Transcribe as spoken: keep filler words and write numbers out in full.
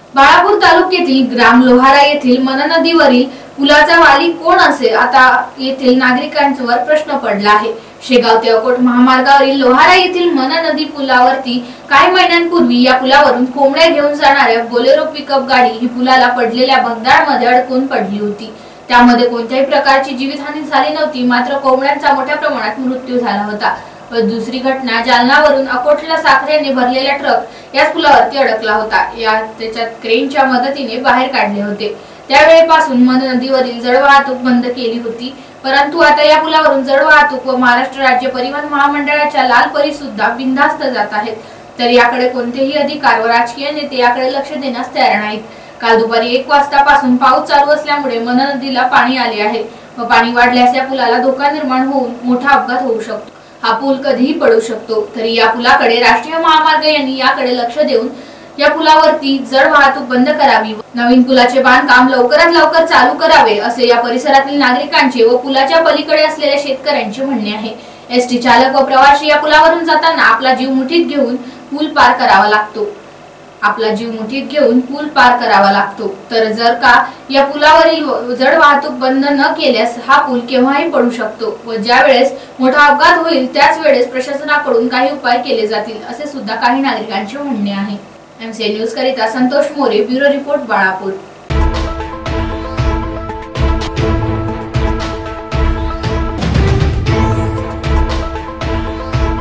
बाळापूर तालुक्यातील ग्राम लोहारा येथील मन नदीवरील पुलाचा वाली कोण असेल, आता येथील नागरिकांवर प्रश्न पडला आहे। शेगाव ते अकोट महामार्गावरील लोहारा येथील मन नदी पुलावरती काही महिन्यांपूर्वी या पुलावरून कोंबड्या घेऊन जाणाऱ्या बोलेरो पिकअप गाडी ही पुलाला पडलेल्या भगदाडमध्ये अडकून पडली होती। त्यामध्ये कोणत्याही प्रकारची जीवितहानी झाली नव्हती, मात्र कोंबड्यांचा मोठ्या प्रमाणात मृत्यू झाला होता। व दुसरी घटना जालनावरून अकोटला साखरेने भरलेला ट्रक याच पुलावरती अडकला होता। या त्याच्यात क्रेनच्या मदतीने बाहेर काढले होते। त्यावेळेपासून मन नदीवरील जड वाहतूक बंद केली होती, परंतु आता या पुलावरून जड वाहतूक व महाराष्ट्र राज्य परिवहन महामंडळाच्या लाल परी सुद्धा बिनधास्त जात आहेत। तर याकडे कोणतेही अधिकारी व राजकीय नेते याकडे लक्ष देण्यास तयार नाहीत। काल दुपारी एक वाजतापासून पाऊस चालू असल्यामुळे मन नदीला पाणी आले आहे व पाणी वाढल्यास या पुलाला धोका निर्माण होऊन मोठा अपघात होऊ शकतो। हा पूल कधीही पडू शकतो। तरी या पुलाकडे राष्ट्रीय महामार्ग यांनी याकडे लक्ष देऊन या पुलावरती जड वाहतूक बंद करावी, नवीन पुलाचे बांधकाम लवकरात लवकर चालू करावे असे या परिसरातील नागरिकांचे व पुलाच्या पलीकडे असलेल्या शेतकऱ्यांचे म्हणणे आहे। एसटी चालक व प्रवासी या पुलावरून जाताना आपला जीव मुठीत घेऊन पूल पार करावा लागतो आपला जीव मुठीत घेऊन पूल पार करावा लागतो तर जर का या पुलावरील जड वाहतूक बंद न केल्यास हा पूल केव्हाही पडू शकतो व ज्या वेळेस मोठा अपघात होईल त्याच वेळेस प्रशासनाकडून काही उपाय केले जातील असे सुद्धा काही नागरिकांचे म्हणणे आहे। एमसी न्यूज करिता संतोष मोरे, ब्युरो रिपोर्ट, बाळापूर।